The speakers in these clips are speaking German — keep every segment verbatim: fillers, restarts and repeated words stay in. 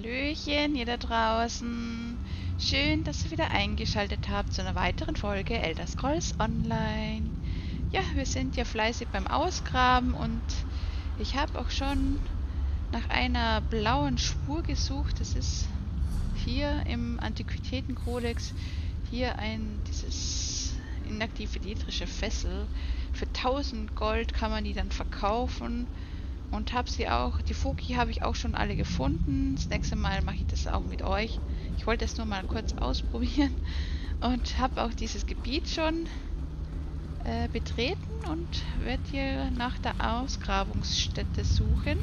Hallöchen, ihr da draußen. Schön, dass ihr wieder eingeschaltet habt zu einer weiteren Folge Elder Scrolls Online. Ja, wir sind ja fleißig beim Ausgraben und ich habe auch schon nach einer blauen Spur gesucht. Das ist hier im Antiquitätenkodex hier ein dieses inaktive dietrische Fessel. Für tausend Gold kann man die dann verkaufen. Und habe sie auch, die Foki habe ich auch schon alle gefunden. Das nächste Mal mache ich das auch mit euch. Ich wollte es nur mal kurz ausprobieren. Und habe auch dieses Gebiet schon äh, betreten und werde hier nach der Ausgrabungsstätte suchen.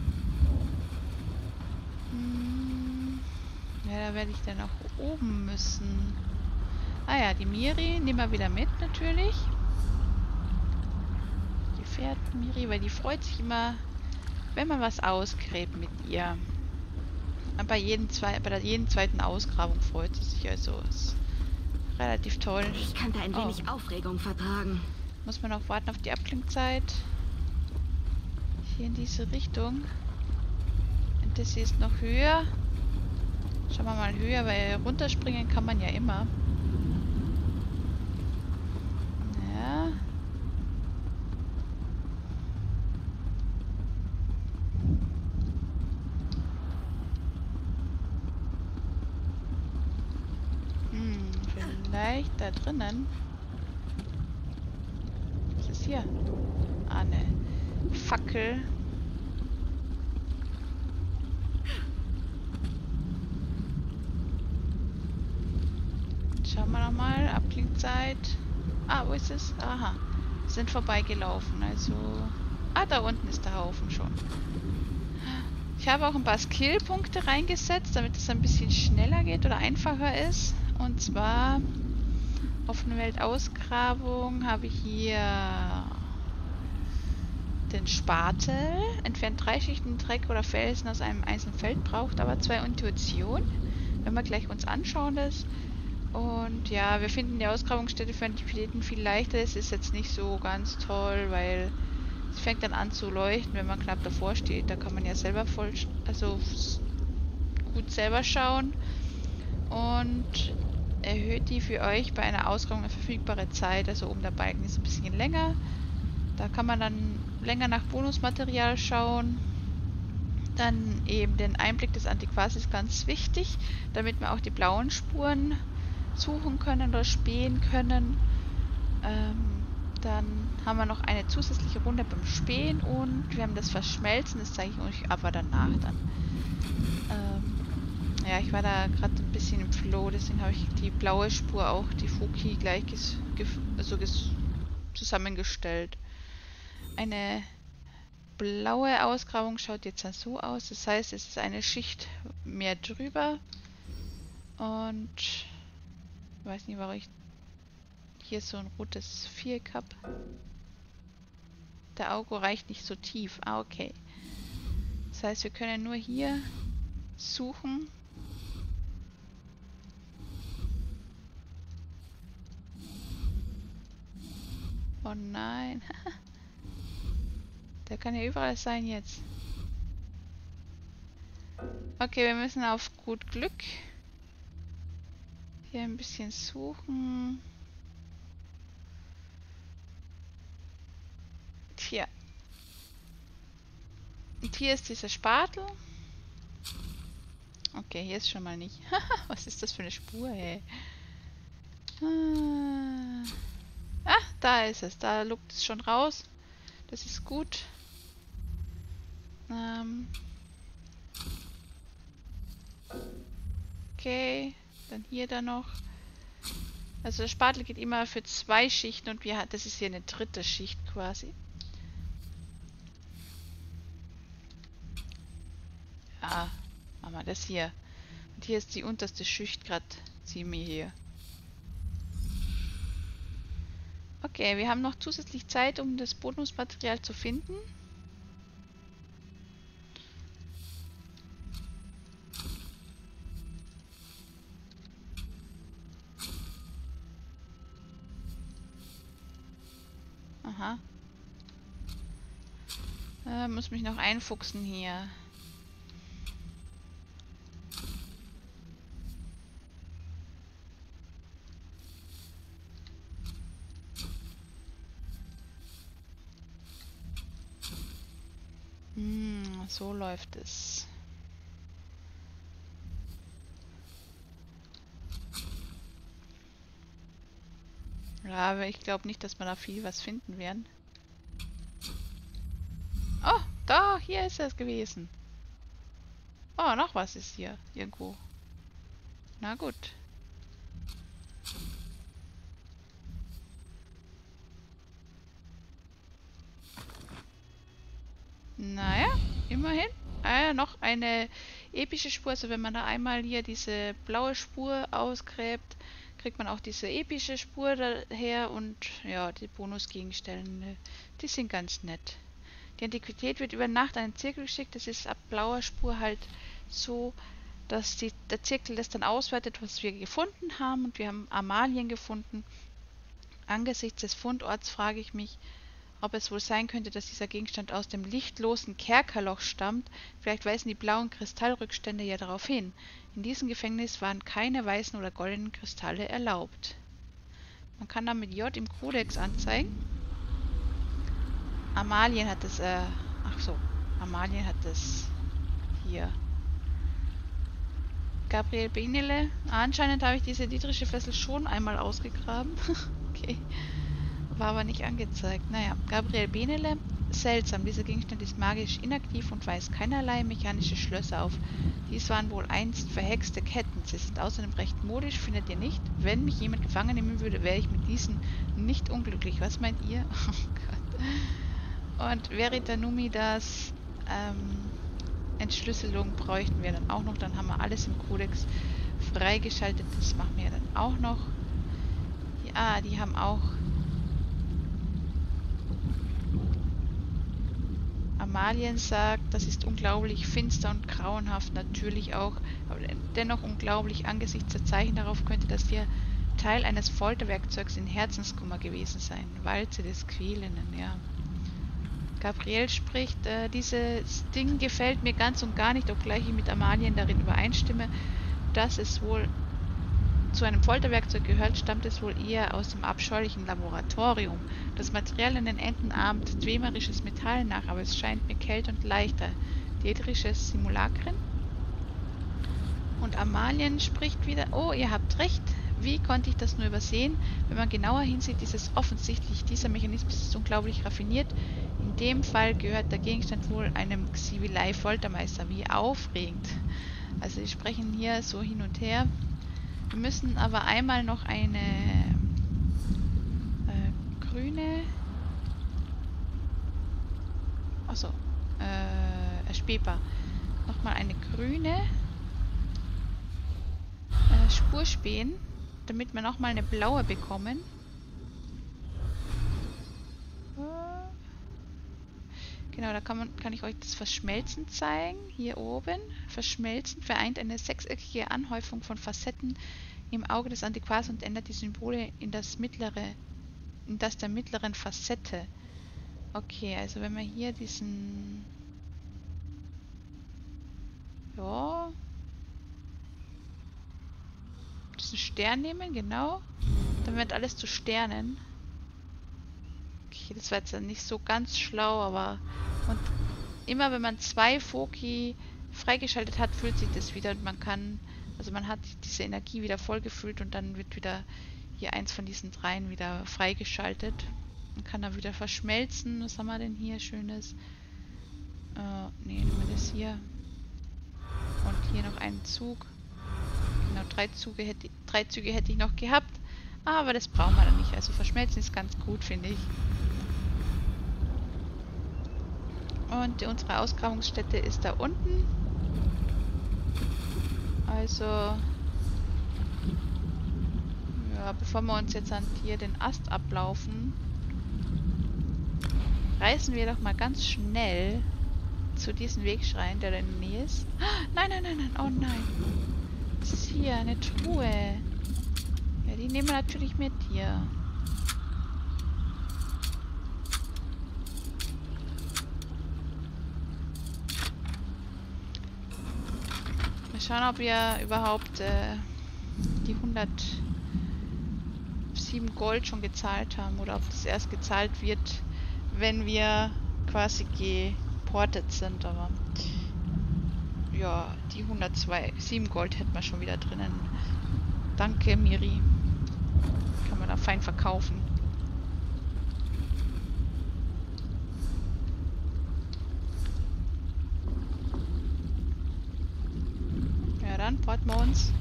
Hm, ja, da werde ich dann auch oben müssen. Ah ja, die Miri nehmen wir wieder mit natürlich. Die fährt Miri, weil die freut sich immer, wenn man was ausgräbt mit ihr. Bei, jedem zwei, bei der jeden zweiten Ausgrabung freut sie sich, also ist relativ toll. Ich kann da ein Oh. wenig Aufregung vertragen. Muss man auch warten auf die Abklingzeit. Hier in diese Richtung. Und das hier ist noch höher. Schauen wir mal höher, weil runterspringen kann man ja immer. Ja. Vielleicht da drinnen. Was ist hier? Ah, eine Fackel. Schauen wir nochmal. Abklingzeit. Ah, wo ist es? Aha. Sind vorbeigelaufen. Also. Ah, da unten ist der Haufen schon. Ich habe auch ein paar Skillpunkte reingesetzt, damit es ein bisschen schneller geht oder einfacher ist. Und zwar offene Weltausgrabung habe ich hier den Spatel. Entfernt drei Schichten Dreck oder Felsen aus einem einzelnen Feld, braucht aber zwei Intuition. Wenn wir gleich uns anschauen das. Und ja, wir finden die Ausgrabungsstätte für Antiquitäten viel leichter. Es ist jetzt nicht so ganz toll, weil es fängt dann an zu leuchten, wenn man knapp davor steht. Da kann man ja selber voll, also gut selber schauen. Und erhöht die für euch bei einer Ausgrabung eine verfügbare Zeit. Also oben der Balken ist ein bisschen länger. Da kann man dann länger nach Bonusmaterial schauen. Dann eben den Einblick des Antiquars ist ganz wichtig, damit wir auch die blauen Spuren suchen können oder spähen können. Ähm, dann haben wir noch eine zusätzliche Runde beim Spähen und wir haben das Verschmelzen, das zeige ich euch aber danach dann. Ähm, ja, ich war da gerade ein bisschen im Flow, deswegen habe ich die blaue Spur auch, die Foki, gleich ges also ges zusammengestellt. Eine blaue Ausgrabung schaut jetzt so aus, das heißt, es ist eine Schicht mehr drüber und ich weiß nicht, warum ich hier so ein rotes Viereck habe. Der Auge reicht nicht so tief. Ah, okay. Das heißt, wir können nur hier suchen. Oh nein. Der kann ja überall sein jetzt. Okay, wir müssen auf gut Glück hier ein bisschen suchen. Tja. Und hier ist dieser Spatel. Okay, hier ist schon mal nicht. Was ist das für eine Spur, ey? Ah. ah, da ist es. Da lugt es schon raus. Das ist gut. Ähm. Okay, dann hier dann noch. Also der Spatel geht immer für zwei Schichten und wir das ist hier eine dritte Schicht quasi. Ja, machen wir das hier. Und hier ist die unterste Schicht gerade. Ziehen wir hier. Okay, wir haben noch zusätzlich Zeit, um das Bonusmaterial zu finden. Aha. Äh, muss mich noch einfuchsen hier. So läuft es. Ja, aber ich glaube nicht, dass wir da viel was finden werden. Oh, da, hier ist es gewesen. Oh, noch was ist hier irgendwo. Na gut. Naja, immerhin. Ah ja, noch eine epische Spur. Also wenn man da einmal hier diese blaue Spur ausgräbt, kriegt man auch diese epische Spur daher und ja, die Bonusgegenstände, die sind ganz nett. Die Antiquität wird über Nacht an den Zirkel geschickt. Das ist ab blauer Spur halt so, dass die, der Zirkel das dann auswertet, was wir gefunden haben. Und wir haben Amalien gefunden. Angesichts des Fundorts frage ich mich, ob es wohl sein könnte, dass dieser Gegenstand aus dem lichtlosen Kerkerloch stammt. Vielleicht weisen die blauen Kristallrückstände ja darauf hin. In diesem Gefängnis waren keine weißen oder goldenen Kristalle erlaubt. Man kann da mit J im Kodex anzeigen. Amalien hat es, äh, ach so, Amalien hat es hier. Gabriel Benele. Anscheinend habe ich diese dieterische Fessel schon einmal ausgegraben. Okay. War aber nicht angezeigt. Naja, Gabriel Benele. Seltsam, dieser Gegenstand ist magisch inaktiv und weist keinerlei mechanische Schlösser auf. Dies waren wohl einst verhexte Ketten. Sie sind außerdem recht modisch, findet ihr nicht? Wenn mich jemand gefangen nehmen würde, wäre ich mit diesen nicht unglücklich. Was meint ihr? Oh Gott. Und Veritanumi, das ähm, Entschlüsselung bräuchten wir dann auch noch. Dann haben wir alles im Kodex freigeschaltet. Das machen wir dann auch noch. Ja, die haben auch Amalien sagt, das ist unglaublich finster und grauenhaft, natürlich auch, aber dennoch unglaublich angesichts der Zeichen darauf könnte das hier Teil eines Folterwerkzeugs in Herzenskummer gewesen sein. Walze des Quälenden, ja. Gabriel spricht, äh, dieses Ding gefällt mir ganz und gar nicht, obgleich ich mit Amalien darin übereinstimme, dass es wohl zu einem Folterwerkzeug gehört, stammt es wohl eher aus dem abscheulichen Laboratorium. Das Material an den Enden ahmt träumerisches Metall nach, aber es scheint mir kälter und leichter. Dieterisches Simulakren? Und Amalien spricht wieder, oh, ihr habt recht, wie konnte ich das nur übersehen? Wenn man genauer hinsieht, ist es offensichtlich, dieser Mechanismus ist unglaublich raffiniert. In dem Fall gehört der Gegenstand wohl einem Xivilei-Foltermeister. Wie aufregend. Also wir sprechen hier so hin und her. Wir müssen aber einmal noch eine äh, grüne, achso, äh, erspähbar, nochmal eine grüne äh, Spur spähen, damit wir nochmal eine blaue bekommen. Genau, da kann, man, kann ich euch das Verschmelzen zeigen. Hier oben. Verschmelzen vereint eine sechseckige Anhäufung von Facetten im Auge des Antiquars und ändert die Symbole in das mittlere, in das der mittleren Facette. Okay, also wenn wir hier diesen... Ja... diesen Stern nehmen, genau. Dann wird alles zu Sternen. Okay, das war jetzt nicht so ganz schlau, aber... Und immer wenn man zwei Foki freigeschaltet hat, fühlt sich das wieder und man kann... Also man hat diese Energie wieder vollgefüllt und dann wird wieder hier eins von diesen dreien wieder freigeschaltet. Man kann da wieder verschmelzen. Was haben wir denn hier Schönes? Äh, ne, nehmen wir das hier. Und hier noch einen Zug. Genau, drei Züge hätte, drei Züge hätte ich noch gehabt. Aber das brauchen wir dann nicht. Also verschmelzen ist ganz gut, finde ich. Und unsere Ausgrabungsstätte ist da unten. Also, ja, bevor wir uns jetzt an hier den Ast ablaufen, reisen wir doch mal ganz schnell zu diesem Wegschrein, der da in der Nähe ist. Nein, nein, nein, nein, oh nein. Das ist hier eine Truhe. Ja, die nehmen wir natürlich mit hier. Schauen, ob wir überhaupt äh, die hundertsieben Gold schon gezahlt haben oder ob das erst gezahlt wird, wenn wir quasi reported sind, aber ja, die hundertzwei, sieben Gold hätten wir schon wieder drinnen. Danke, Miri. Kann man da fein verkaufen. Ja, dann porten wir uns.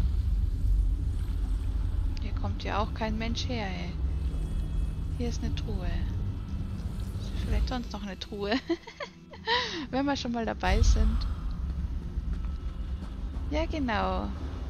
Hier kommt ja auch kein Mensch her, ey. Hier ist eine Truhe. Ist vielleicht sonst noch eine Truhe. Wenn wir schon mal dabei sind. Ja, genau.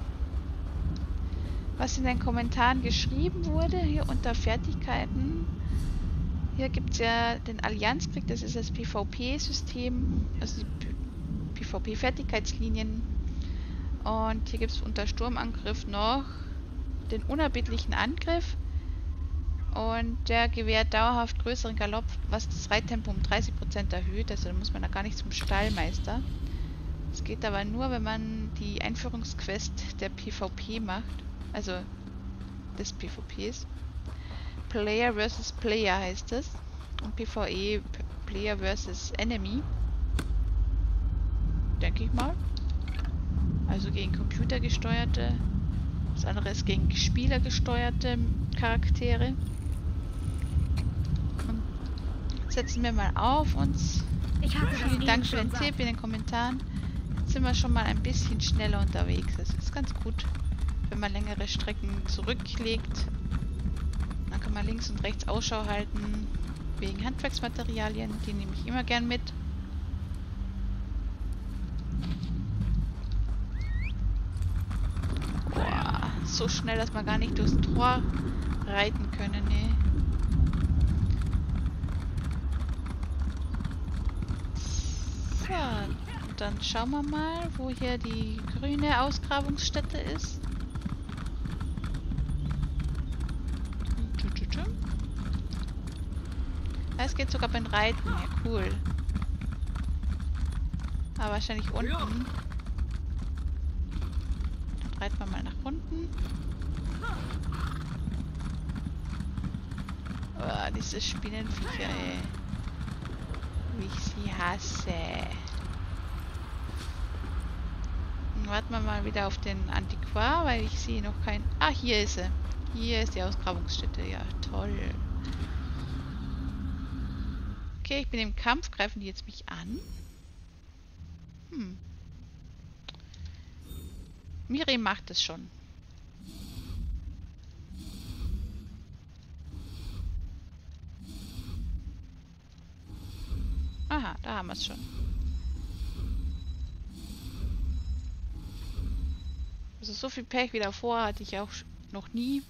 Was in den Kommentaren geschrieben wurde, hier unter Fertigkeiten. Hier gibt es ja den Allianzkrieg, das ist das PvP-System, also die PvP-Fertigkeitslinien. Und hier gibt es unter Sturmangriff noch den unerbittlichen Angriff. Und der gewährt dauerhaft größeren Galopp, was das Reittempo um dreißig Prozent erhöht. Also da muss man da gar nicht zum Stallmeister. Das geht aber nur, wenn man die Einführungsquest der PvP macht. Also des PvPs. Player versus Player heißt es. Und PvE Player versus Enemy. Denke ich mal. Also gegen computergesteuerte. Das andere ist gegen spielergesteuerte Charaktere. Und setzen wir mal auf uns. Ich habe Vielen Dank für den Tipp in den Kommentaren. Jetzt sind wir schon mal ein bisschen schneller unterwegs. Das ist ganz gut, wenn man längere Strecken zurücklegt. Dann kann man links und rechts Ausschau halten. Wegen Handwerksmaterialien. Die nehme ich immer gern mit. Boah, so schnell, dass wir gar nicht durchs Tor reiten können, ne? So, dann schauen wir mal, wo hier die grüne Ausgrabungsstätte ist. Es geht sogar beim Reiten. Ja, cool. Aber wahrscheinlich unten. Dann reiten wir mal nach unten. Oh, diese Spinnenviecher, ey. Wie ich sie hasse. Dann warten wir mal wieder auf den Antiquar, weil ich sehe noch keinen... Ah, hier ist sie. Hier ist die Ausgrabungsstätte. Ja, toll. Okay, ich bin im Kampf. Greifen die jetzt mich an? Hm. Miri macht es schon. Aha, da haben wir es schon. Also so viel Pech wie davor hatte ich auch noch nie.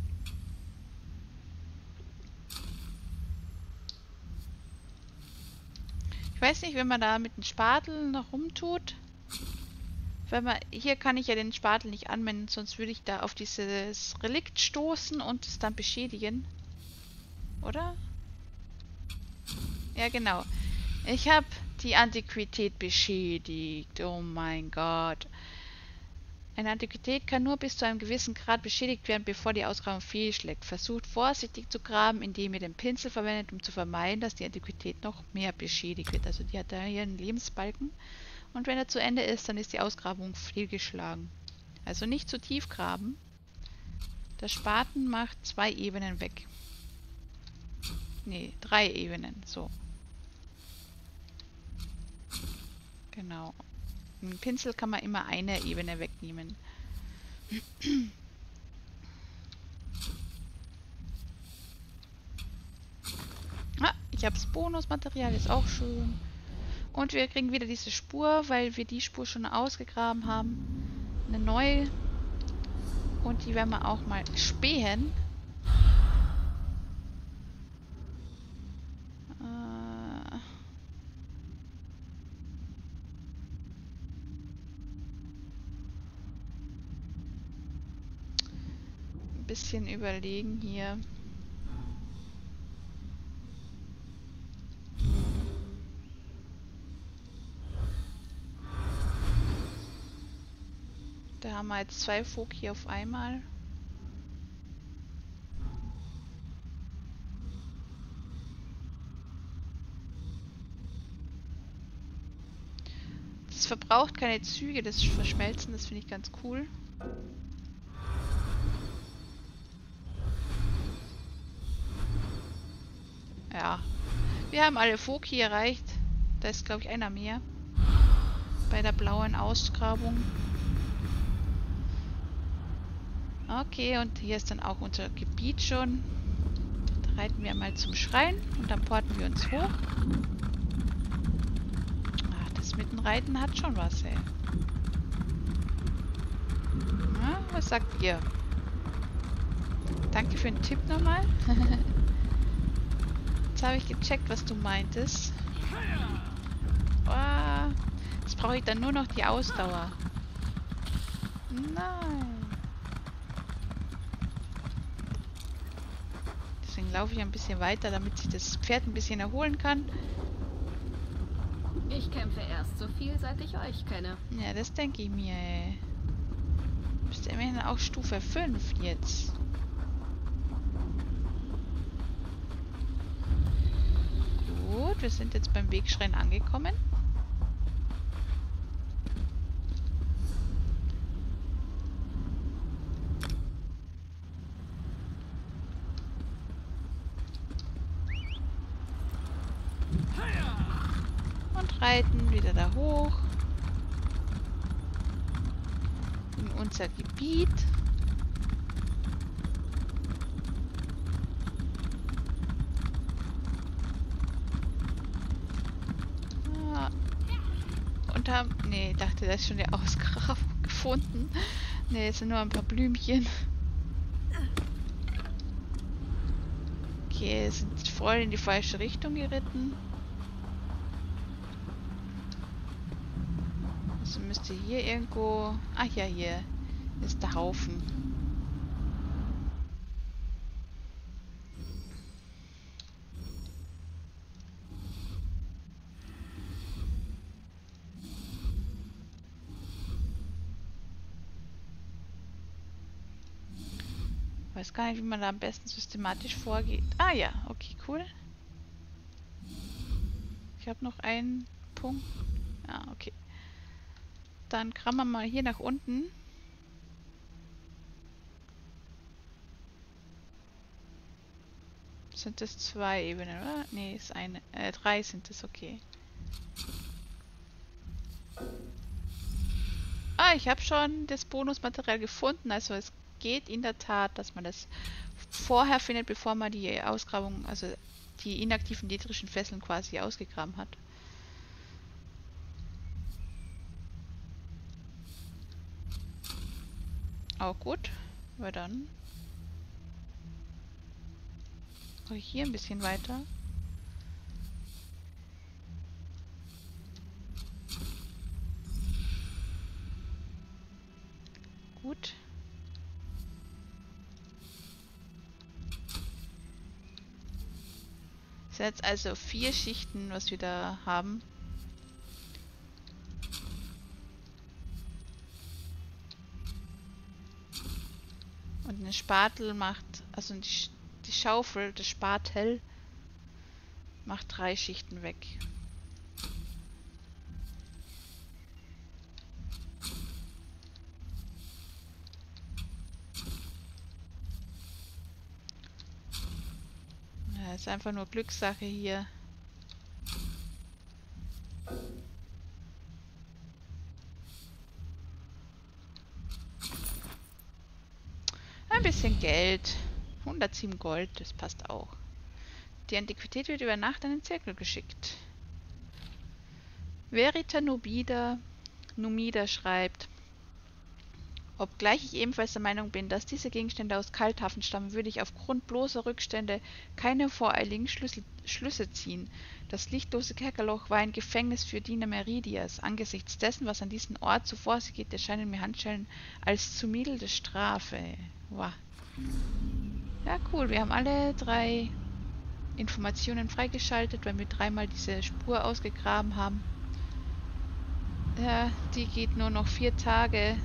Ich weiß nicht, wenn man da mit dem Spatel noch rumtut. Wenn man, hier kann ich ja den Spatel nicht anwenden, sonst würde ich da auf dieses Relikt stoßen und es dann beschädigen. Oder? Ja, genau. Ich habe die Antiquität beschädigt. Oh mein Gott. Eine Antiquität kann nur bis zu einem gewissen Grad beschädigt werden, bevor die Ausgrabung fehlschlägt. Versucht vorsichtig zu graben, indem ihr den Pinsel verwendet, um zu vermeiden, dass die Antiquität noch mehr beschädigt wird. Also die hat da hier einen Lebensbalken. Und wenn er zu Ende ist, dann ist die Ausgrabung fehlgeschlagen. Also nicht zu tief graben. Der Spaten macht zwei Ebenen weg. Ne, drei Ebenen. So. Genau. Mit dem Pinsel kann man immer eine Ebene wegnehmen. Ah, ich habe das Bonusmaterial, ist auch schön. Und wir kriegen wieder diese Spur, weil wir die Spur schon ausgegraben haben. Eine neue. Und die werden wir auch mal spähen. Äh Ein bisschen überlegen hier. Da haben wir jetzt zwei Foki auf einmal. Es verbraucht keine Züge, das Verschmelzen, das finde ich ganz cool. Ja. Wir haben alle Foki erreicht. Da ist, glaube ich, einer mehr. Bei der blauen Ausgrabung. Okay, und hier ist dann auch unser Gebiet schon. Da reiten wir mal zum Schrein und dann porten wir uns hoch. Ach, das mit dem Reiten hat schon was, ey. Na, was sagt ihr? Danke für den Tipp nochmal. Jetzt habe ich gecheckt, was du meintest. Oh, jetzt brauche ich dann nur noch die Ausdauer. Nein. Deswegen laufe ich ein bisschen weiter, damit sich das Pferd ein bisschen erholen kann. Ich kämpfe erst so viel, seit ich euch kenne. Ja, das denke ich mir, ey. Bist du immerhin auch Stufe fünf jetzt. Gut, wir sind jetzt beim Wegschrein angekommen. Und reiten wieder da hoch. In unser Gebiet. Ah. Und haben... Nee, ich dachte, da ist schon die Ausgrabung gefunden. Nee, es sind nur ein paar Blümchen. Okay, sind voll in die falsche Richtung geritten. Also müsste hier irgendwo... Ach ja, hier ist der Haufen. Ich weiß gar nicht, wie man da am besten systematisch vorgeht. Ah ja, okay, cool. Ich habe noch einen Punkt. Ah, okay. Dann kramen wir mal hier nach unten. Sind das zwei Ebenen, oder? Nee, ist eine. Äh, drei sind es, okay. Ah, ich habe schon das Bonusmaterial gefunden. Also es geht in der Tat, dass man das vorher findet, bevor man die Ausgrabung, also die inaktiven dietrischen Fesseln quasi ausgegraben hat. Auch gut, weil dann mache ich hier ein bisschen weiter. Gut. Das sind jetzt also vier Schichten, was wir da haben. Und eine Spatel macht, also die, die Schaufel, das Spatel, macht drei Schichten weg. Ja, ist einfach nur Glückssache hier. Ein bisschen Geld. hundertsieben Gold, das passt auch. Die Antiquität wird über Nacht in den Zirkel geschickt. Verita Nubida, Numida schreibt: Obgleich ich ebenfalls der Meinung bin, dass diese Gegenstände aus Kalthafen stammen, würde ich aufgrund bloßer Rückstände keine voreiligen Schlüssel, Schlüsse ziehen. Das lichtlose Kerkerloch war ein Gefängnis für Diener Meridias. Angesichts dessen, was an diesem Ort so vor sich geht, erscheinen mir Handschellen als zu milde Strafe. Wow. Ja, cool. Wir haben alle drei Informationen freigeschaltet, weil wir dreimal diese Spur ausgegraben haben. Ja, die geht nur noch vier Tage.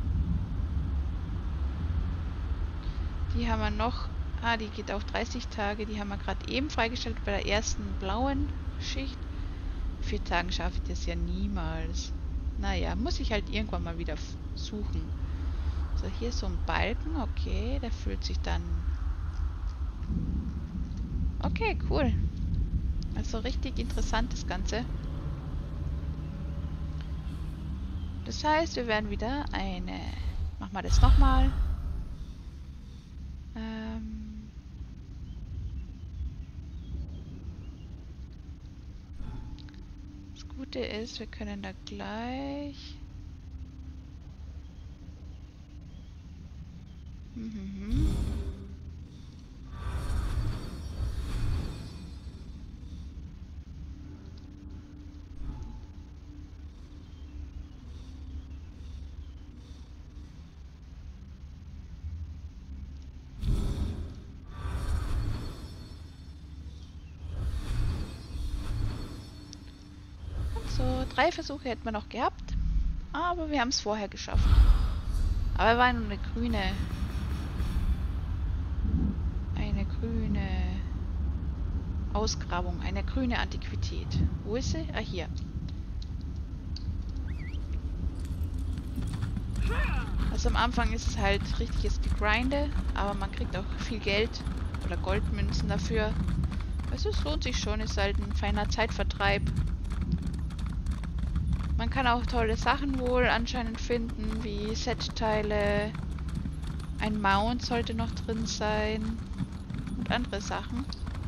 Die haben wir noch... Ah, die geht auch dreißig Tage. Die haben wir gerade eben freigeschaltet bei der ersten blauen Schicht. Vier Tagen schaffe ich das ja niemals. Naja, muss ich halt irgendwann mal wieder suchen. So, hier ist so ein Balken. Okay, der fühlt sich dann... Okay, cool. Also richtig interessant das Ganze. Das heißt, wir werden wieder eine... Machen wir das nochmal. Ähm... Das Gute ist, wir können da gleich... Mhm. So, drei Versuche hätten wir noch gehabt. Aber wir haben es vorher geschafft. Aber wir waren nur eine grüne... Eine grüne... Ausgrabung. Eine grüne Antiquität. Wo ist sie? Ah, hier. Also am Anfang ist es halt richtiges Gegrinde. Aber man kriegt auch viel Geld. Oder Goldmünzen dafür. Also es lohnt sich schon. Ist halt ein feiner Zeitvertreib. Man kann auch tolle Sachen wohl anscheinend finden, wie Set-Teile, ein Mount sollte noch drin sein und andere Sachen.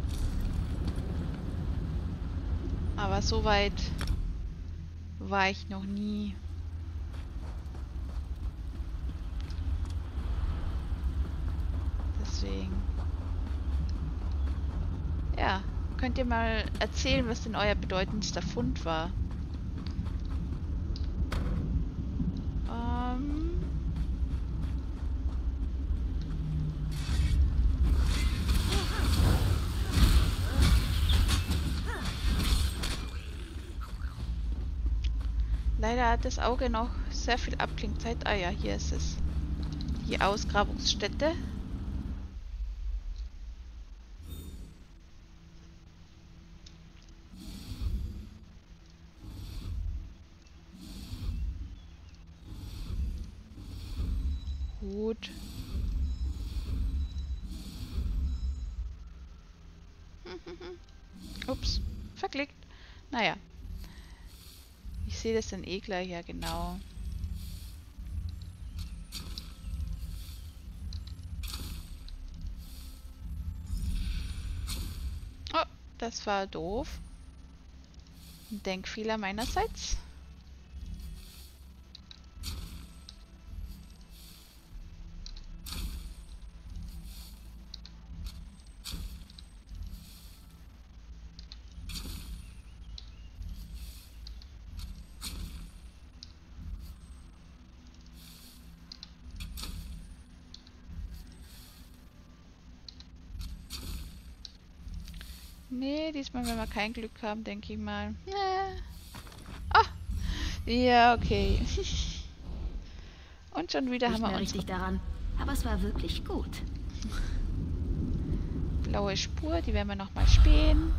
Aber so weit war ich noch nie. Deswegen. Ja, könnt ihr mal erzählen, was denn euer bedeutendster Fund war? Leider hat das Auge noch sehr viel Abklingzeit. Ah ja, hier ist es. Die Ausgrabungsstätte. Gut. Ups, verklickt. Naja. Ich sehe das dann eh gleich, ja genau. Oh, das war doof. Ein Denkfehler meinerseits. Nee, diesmal werden wir kein Glück haben, denke ich mal. Ja. Ah! Ja, okay. Und schon wieder Nicht haben wir mehr unsere richtig daran, aber es war wirklich gut. blaue Spur, die werden wir nochmal spähen.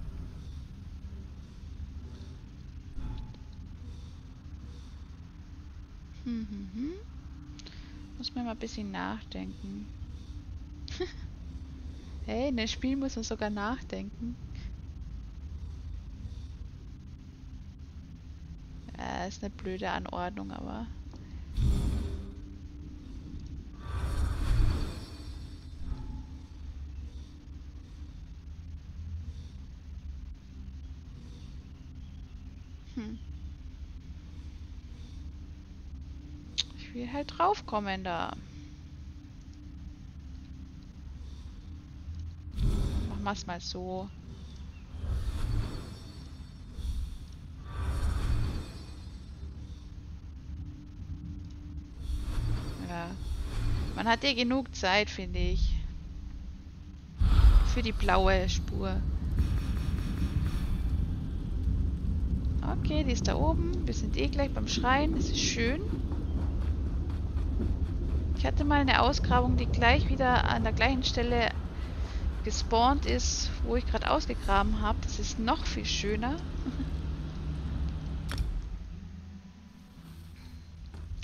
Hm, hm, hm. Muss man mal ein bisschen nachdenken. Hey, in dem Spiel muss man sogar nachdenken. Ja, ist eine blöde Anordnung, aber... Hm. Ich will halt draufkommen da. Machen wir es mal so. Ja. Man hat ja genug Zeit, finde ich. Für die blaue Spur. Okay, die ist da oben. Wir sind eh gleich beim Schrein. Das ist schön. Ich hatte mal eine Ausgrabung, die gleich wieder an der gleichen Stelle gespawnt ist, wo ich gerade ausgegraben habe. Das ist noch viel schöner.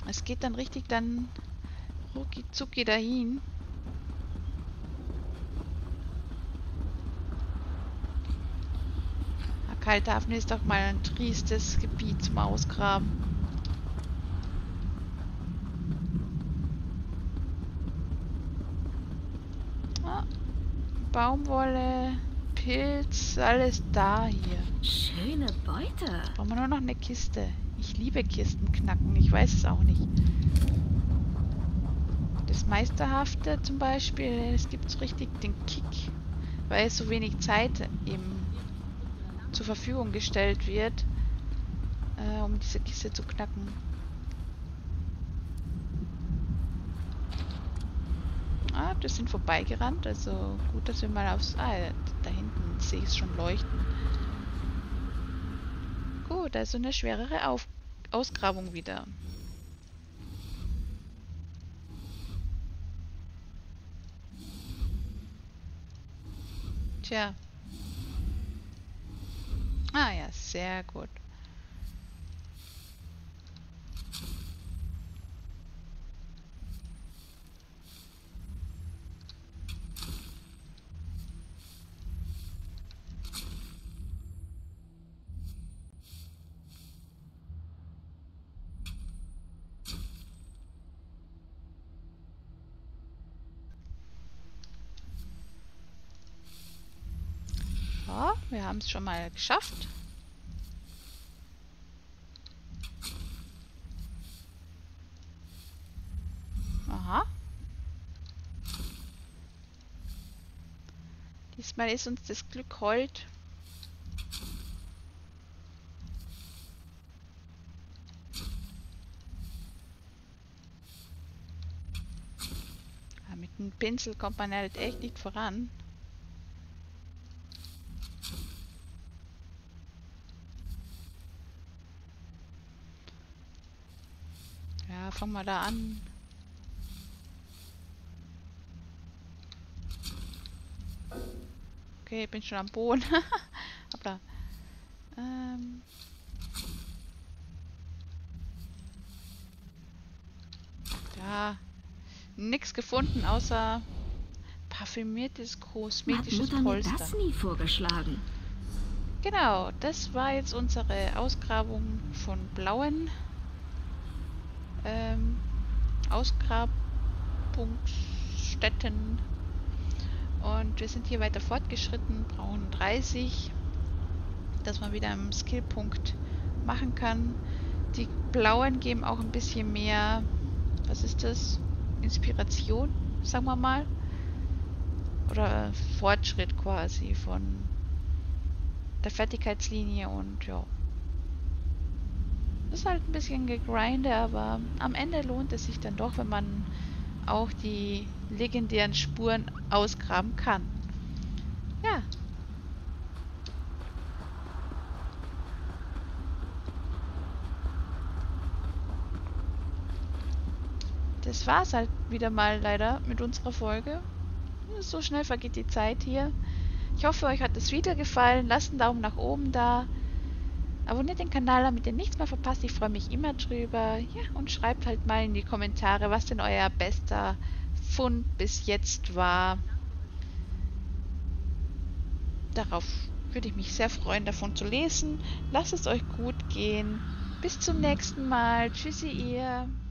Es geht dann richtig dann rucki zucki dahin. Kalthafen ist doch mal ein triestes Gebiet zum Ausgraben. Ah, Baumwolle, Pilz, alles da hier. Schöne Beute. Brauchen wir nur noch eine Kiste. Ich liebe Kisten knacken, ich weiß es auch nicht. Das Meisterhafte zum Beispiel, es gibt so richtig den Kick, weil es so wenig Zeit eben zur Verfügung gestellt wird, äh, um diese Kiste zu knacken. Ah, das sind vorbeigerannt, also gut, dass wir mal aufs... Ah, da hinten sehe ich es schon leuchten. Gut, also eine schwerere Auf Ausgrabung wieder. Tja. Ah ja, sehr gut. Ja, wir haben es schon mal geschafft. Aha. Diesmal ist uns das Glück hold. Ja, mit dem Pinsel kommt man halt echt nicht voran. Ja, fangen wir da an. Okay, ich bin schon am Boden. Hoppla. Ähm. Ja. Nix gefunden, außer parfümiertes kosmetisches Hat Mutter mir Polster. das nie vorgeschlagen? Genau, das war jetzt unsere Ausgrabung von blauen ähm, Ausgrabungsstätten. Und wir sind hier weiter fortgeschritten, brauchen dreißig, dass man wieder einen Skillpunkt machen kann. Die blauen geben auch ein bisschen mehr, was ist das? Inspiration, sagen wir mal. Oder Fortschritt quasi von der Fertigkeitslinie und ja. Das ist halt ein bisschen gegrindet, aber am Ende lohnt es sich dann doch, wenn man auch die legendären Spuren ausgraben kann. Ja. Das war's halt wieder mal leider mit unserer Folge. So schnell vergeht die Zeit hier. Ich hoffe, euch hat das Video gefallen. Lasst einen Daumen nach oben da. Abonniert den Kanal, damit ihr nichts mehr verpasst. Ich freue mich immer drüber. Ja, und schreibt halt mal in die Kommentare, was denn euer bester Fund bis jetzt war. Darauf würde ich mich sehr freuen, davon zu lesen. Lasst es euch gut gehen. Bis zum nächsten Mal. Tschüssi ihr.